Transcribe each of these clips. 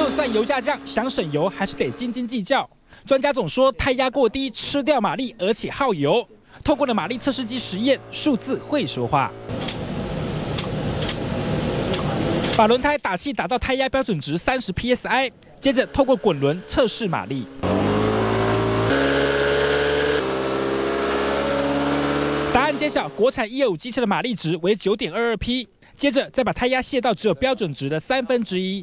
就算油价降，想省油还是得斤斤计较。专家总说胎压过低，吃掉马力，而且耗油。透过了马力测试机实验，数字会说话。把轮胎打气打到胎压标准值30 psi， 接着透过滚轮测试马力。答案揭晓，国产125机车的马力值为9.22匹。接着再把胎压卸到只有标准值的1/3。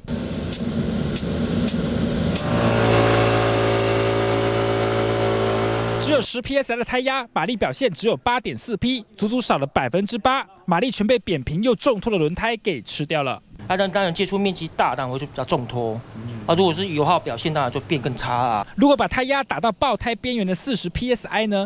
只有10 psi 的胎压，马力表现只有8.4匹，足足少了8%，马力全被扁平又重拖的轮胎给吃掉了。 当然接触面积大，当然会就比较重拖。如果是油耗表现，当然就变更差啊。 如果把胎压打到爆胎边缘的40 psi 呢？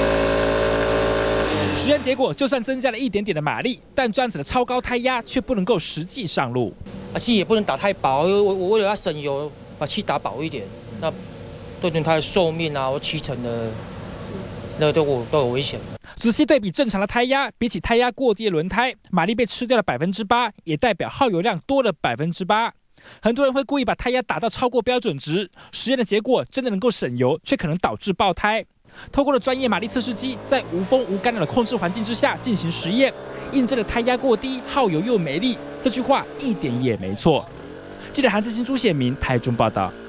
实验结果，就算增加了一点点的马力，但这样子的超高胎压却不能够实际上路。 气也不能打太薄，我为了要省油，把气打薄一点，那对轮胎的寿命啊或骑乘的，那都有危险。 仔细对比正常的胎压，比起胎压过低的轮胎，马力被吃掉了8%，也代表耗油量多了8%。很多人会故意把胎压打到超过标准值，实验的结果真的能够省油，却可能导致爆胎。透过了专业马力测试机，在无风无干扰的控制环境之下进行实验，印证了胎压过低、耗油又没力这句话一点也没错。记者韩志新、朱显明台中报道。